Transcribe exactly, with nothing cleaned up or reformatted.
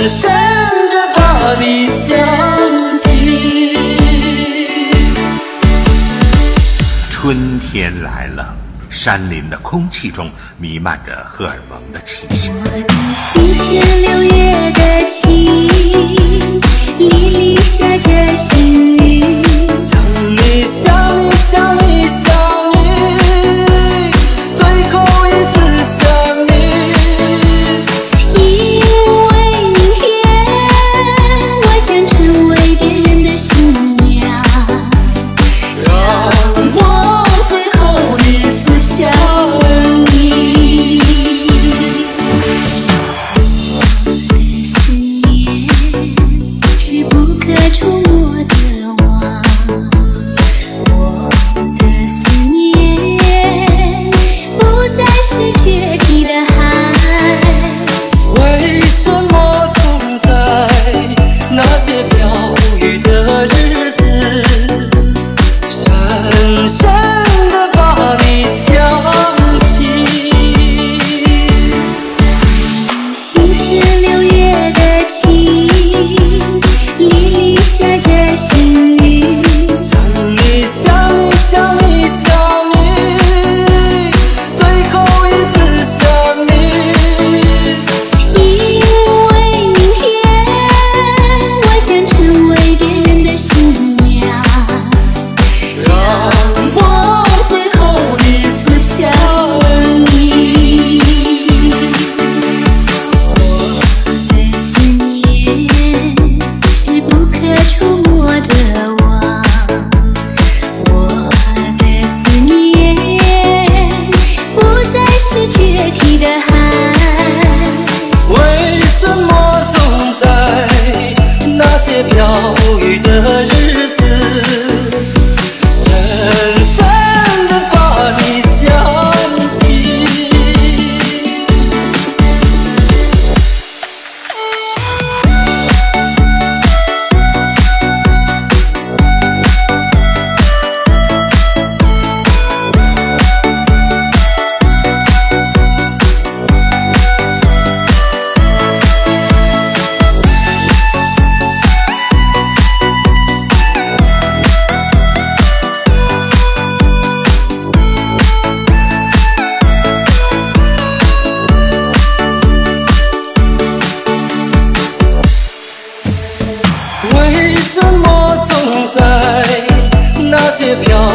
深的把你想起。 春天来了，山林的空气中弥漫着荷尔蒙的气息。 我的心是六月的晴，夜里下着细雨。 想你想你想你想你，最后一次想你。 因为明天我将成为别人的新娘， 让我最后一次想你。 思念是不可触摸的网，我的思念不再是决堤的海。 为什么总在那些飘雨的日子，深深地把你想起？ 心是六月的晴，夜里下着细雨。 想你想你想你想你，最后一次想你。 因为明天我将成为别人的新娘， 让我最后一次想你。 我的思念是不可触摸的网，我的思念不再是决堤的海。 为什么总在那些飘雨的日子，深深地把你想起？为什么总在那些飘